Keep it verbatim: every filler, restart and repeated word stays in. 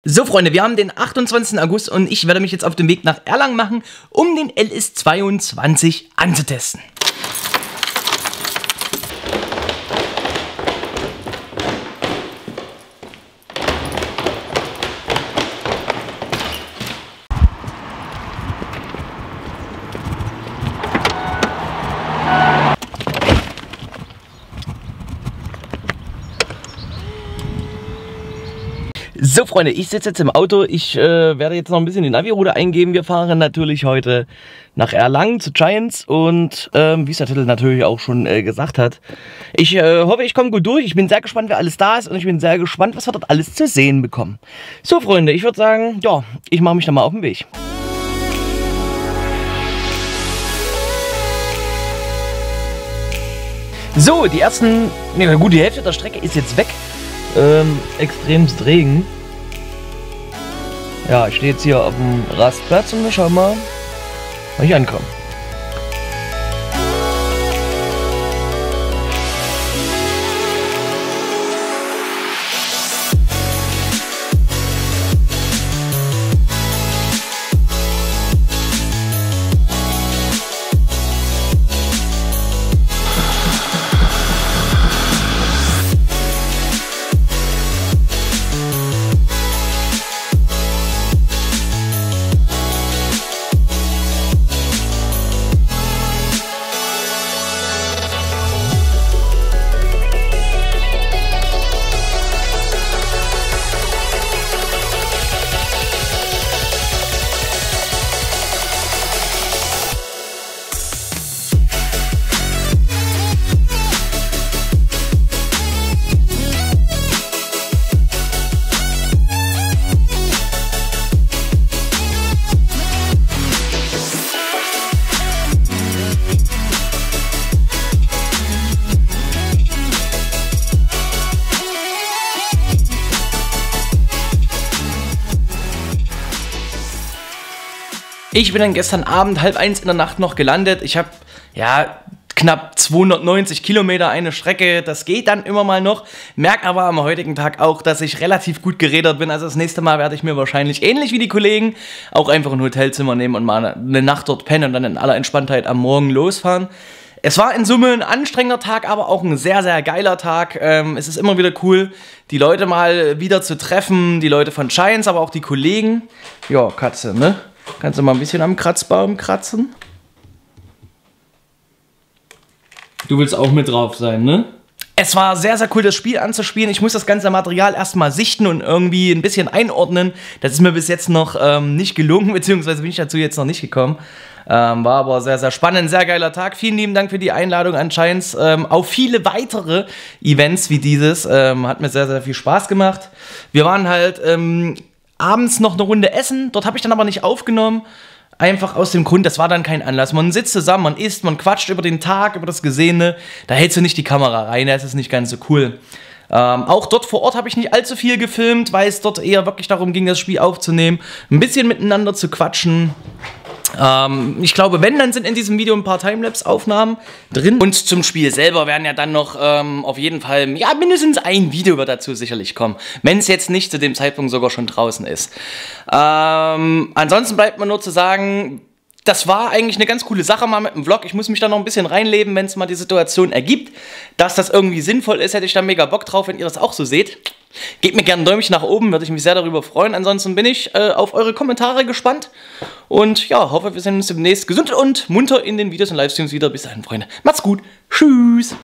So Freunde, wir haben den achtundzwanzigsten August und ich werde mich jetzt auf den Weg nach Erlangen machen, um den L S zweiundzwanzig anzutesten. So Freunde, ich sitze jetzt im Auto, ich äh, werde jetzt noch ein bisschen die Navi-Route eingeben. Wir fahren natürlich heute nach Erlangen zu Giants und ähm, wie es der Titel natürlich auch schon äh, gesagt hat. Ich äh, hoffe, ich komme gut durch, ich bin sehr gespannt, wer alles da ist und ich bin sehr gespannt, was wir dort alles zu sehen bekommen. So Freunde, ich würde sagen, ja, ich mache mich dann mal auf den Weg. So, die ersten, ja gut, die Hälfte der Strecke ist jetzt weg. Ähm, extremst Regen. Ja, ich stehe jetzt hier auf dem Rastplatz und wir schauen mal, wann ich ankomme. Ich bin dann gestern Abend halb eins in der Nacht noch gelandet. Ich habe ja knapp zweihundertneunzig Kilometer eine Strecke. Das geht dann immer mal noch. Merke aber am heutigen Tag auch, dass ich relativ gut gerädert bin. Also das nächste Mal werde ich mir wahrscheinlich ähnlich wie die Kollegen auch einfach ein Hotelzimmer nehmen und mal eine Nacht dort pennen und dann in aller Entspanntheit am Morgen losfahren. Es war in Summe ein anstrengender Tag, aber auch ein sehr, sehr geiler Tag. Ähm, es ist immer wieder cool, die Leute mal wieder zu treffen. Die Leute von Giants, aber auch die Kollegen. Ja, Katze, ne? Kannst du mal ein bisschen am Kratzbaum kratzen? Du willst auch mit drauf sein, ne? Es war sehr, sehr cool, das Spiel anzuspielen. Ich muss das ganze Material erstmal sichten und irgendwie ein bisschen einordnen. Das ist mir bis jetzt noch ähm, nicht gelungen, beziehungsweise bin ich dazu jetzt noch nicht gekommen. Ähm, war aber sehr, sehr spannend, sehr geiler Tag. Vielen lieben Dank für die Einladung an Giants ähm, auf viele weitere Events wie dieses. Ähm, hat mir sehr, sehr viel Spaß gemacht. Wir waren halt ähm, abends noch eine Runde essen. Dort habe ich dann aber nicht aufgenommen. Einfach aus dem Grund, das war dann kein Anlass. Man sitzt zusammen, man isst, man quatscht über den Tag, über das Gesehene. Da hältst du nicht die Kamera rein, da ist es nicht ganz so cool. Ähm, auch dort vor Ort habe ich nicht allzu viel gefilmt, weil es dort eher wirklich darum ging, das Spiel aufzunehmen. Ein bisschen miteinander zu quatschen. Ähm, ich glaube, wenn, dann sind in diesem Video ein paar Timelapse-Aufnahmen drin. Und zum Spiel selber werden ja dann noch ähm, auf jeden Fall, ja, mindestens ein Video wird dazu sicherlich kommen. Wenn es jetzt nicht zu dem Zeitpunkt sogar schon draußen ist. Ähm, ansonsten bleibt mir nur zu sagen, das war eigentlich eine ganz coole Sache mal mit dem Vlog. Ich muss mich da noch ein bisschen reinleben, wenn es mal die Situation ergibt. Dass das irgendwie sinnvoll ist, hätte ich da mega Bock drauf, wenn ihr das auch so seht. Gebt mir gerne ein Däumchen nach oben, würde ich mich sehr darüber freuen. Ansonsten bin ich äh, auf eure Kommentare gespannt. Und ja, hoffe, wir sehen uns demnächst gesund und munter in den Videos und Livestreams wieder. Bis dahin, Freunde. Macht's gut. Tschüss.